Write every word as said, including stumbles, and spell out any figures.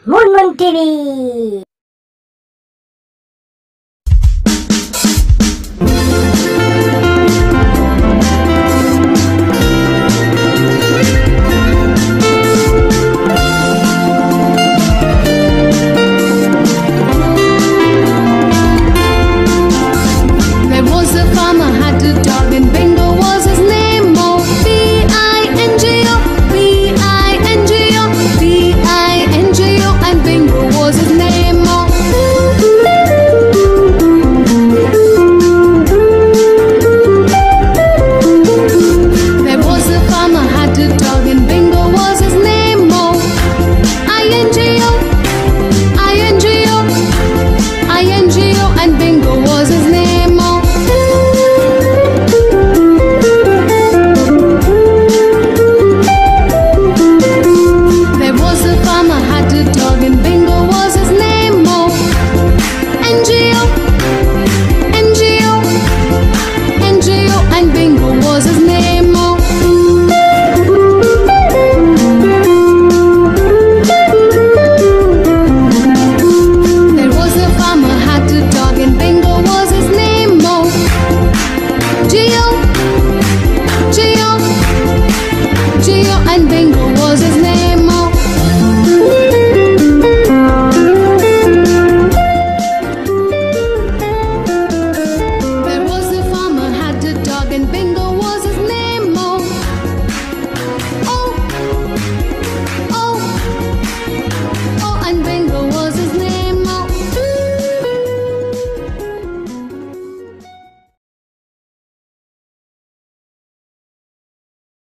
Moon Moon T V. There was a farmer had a dog and Bingo was his name. Oh, B I N G O, B I N G O, B I N G O, and Bingo was his name. Oh. There was a farmer had a dog and Bingo was his name. Oh, I N G O, I N G O, I N G O, and Bingo was his name. Oh. There was a farmer had a dog and Bingo was his name. Oh, N G O, N G O, N G O, and Bingo was his name. Oh. There was a farmer had a dog and Bingo was his name. Oh, G O, G O, G O, and Bingo was his name.